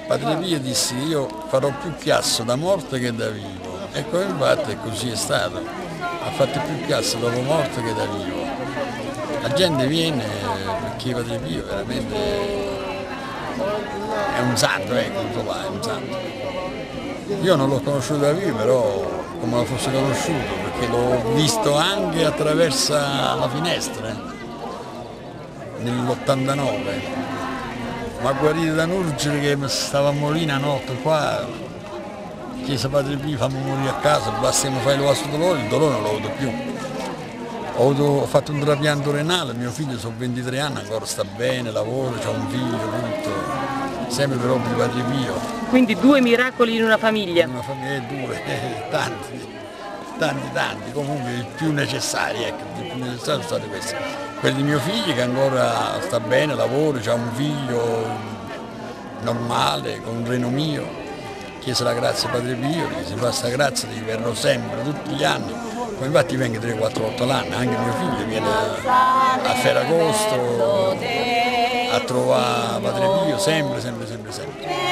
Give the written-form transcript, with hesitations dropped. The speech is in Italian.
Padre Pio disse che io farò più chiasso da morto che da vivo. E come infatti così è stato. Ha fatto più chiasso dopo morto che da vivo. La gente viene perché Padre Pio veramente è un santo, ecco, là, è un santo. Io non l'ho conosciuto da vivo, però come lo fosse conosciuto, perché l'ho visto anche attraverso la finestra, nell'89. Ma guarito da Nurgere che stava a morire a notte qua, chiese Padre Pio fammi morire a casa, bastiamo fare il vostro dolore, il dolore non l'ho avuto più. Ho fatto un trapianto renale, mio figlio sono 23 anni, ancora sta bene, lavora, c'ha un figlio, tutto, sempre per opera di Padre Pio. Quindi 2 miracoli in una famiglia? In una famiglia due, tanti, comunque i più necessari, ecco, i più necessari sono stati questi. Quelli di mio figlio che ancora sta bene, lavora, c'ha un figlio normale, con un reno mio. Chiese la grazia a Padre Pio, che si fa questa grazia di verrò sempre, tutti gli anni. Poi infatti vengo 3-4 volte all'anno, anche mio figlio viene a Ferragosto a trovare Padre Pio, sempre.